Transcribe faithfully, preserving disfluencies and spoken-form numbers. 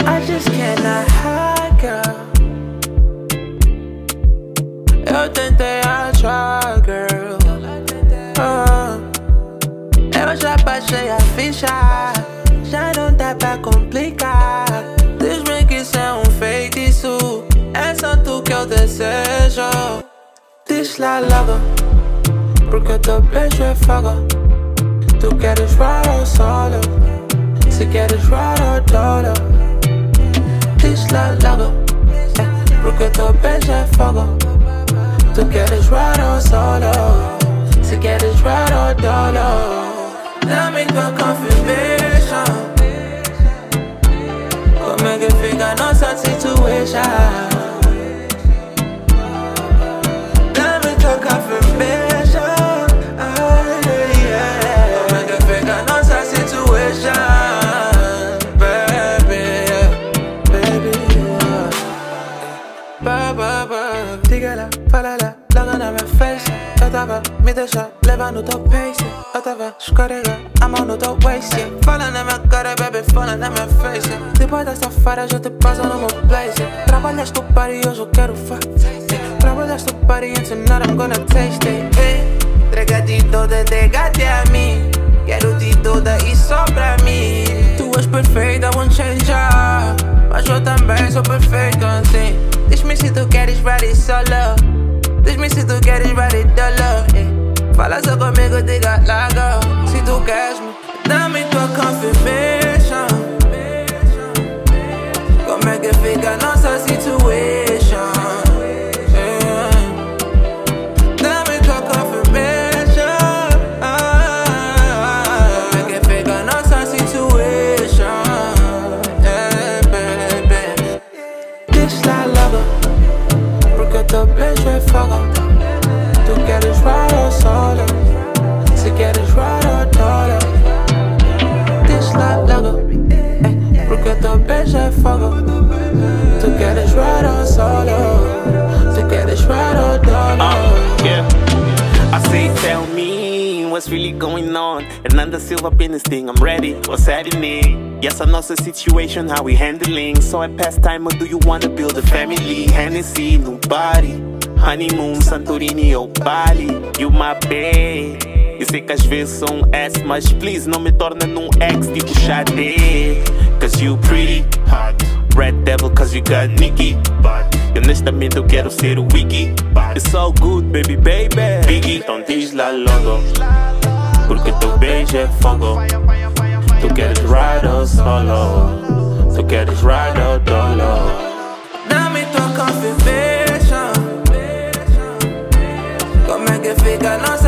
I just cannot hide, girl. Eu tentei, I try, girl. Oh. Eu já baixei a ficha, já não dá pra complicar. Diz-me que isso é um feitiço, é só tu que eu desejo. Diz-lá logo, porque teu beijo é fogo. Tu queres ride ou solo, se queres ride ou dolo. Diz-lá logo, é, porque teu beijo é fogo. Tu queres ride ou solo, se queres ride ou dolo. Dá-me tua confirmation, como é que fica a nossa situation? Dá-me tua confirmation, oh, yeah. Como é que fica a nossa situation? Baby, baby, yeah. Ba, ba, ba. Diga-lá, fala-lá, logo na minha face. Eu tava me deixa levar no teu pace. Eu tava escorrega a mão no teu waist, yeah. Fala na minha cara, baby, fala na minha face, yeah. Depois dessa fara já te passo no meu place, yeah. Trabalhaste o party e hoje eu quero fazer, yeah. Trabalhaste o party and tonight I'm gonna taste it, hey. Entrega-te toda, entrega-te a mim. Quero-te toda e só pra mim. Tu és perfeita, I won't change up, mas eu também sou perfeito assim. Diz-me se tu queres ride solo, diz-me se tu queres ride dolo, yeah. Fala só comigo, diga-lá, girl. Se tu queres-me, dá-me tua confirmation. Como é que fica a nossa situation? Yeah. Dá-me tua confirmation. Como é que fica a nossa situation? Yeah, baby. Diz-lá logo, porque teu beijo é fogo. Tu queres ride ou solo, se queres ride ou dolo. Diz-lá logo, eh, porque teu beijo é fogo. Tu queres ride ou solo, se queres ride ou dolo. uh, yeah. I say tell me what's really going on. Hernâni Silva business thing, I'm ready, what's happening? Yes, I know the situation, how we handling. So at pastime, or do you wanna build a family? Hennessy, nobody. Honeymoon, Santorini ou Bali. You my babe. Eu sei que às vezes sou um S, mas please não me torna num ex tipo Xadê. Cause you pretty hot, Red Devil cause you got Nicky. E honestamente eu quero ser o Wiki. It's so good baby, baby. Biggie, então diz-lá logo, porque teu beijo é fogo. Tu queres ride ou solo, tu queres ride ou dolo. Dá-me tua confirmation. Como é que fica a nossa